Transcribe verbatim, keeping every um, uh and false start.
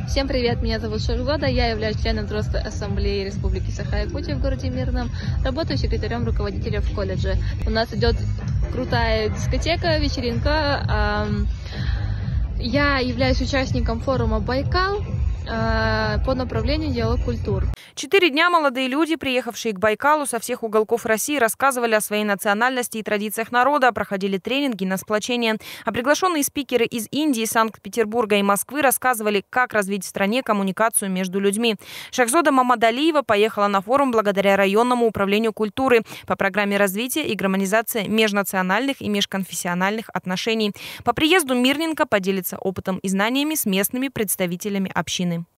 Всем привет, меня зовут Шахзода, я являюсь членом взрослой ассамблеи Республики Саха-Якутия в городе Мирном, работаю секретарем руководителя в колледже. У нас идет крутая дискотека, вечеринка. Я являюсь участником форума «Байкал» по направлению диалог культур. Четыре дня молодые люди, приехавшие к Байкалу со всех уголков России, рассказывали о своей национальности и традициях народа, проходили тренинги на сплочение. А приглашенные спикеры из Индии, Санкт-Петербурга и Москвы рассказывали, как развить в стране коммуникацию между людьми. Шахзода Мамадалиева поехала на форум благодаря районному управлению культуры по программе развития и гармонизации межнациональных и межконфессиональных отношений. По приезду Мирненко поделится опытом и знаниями с местными представителями общины.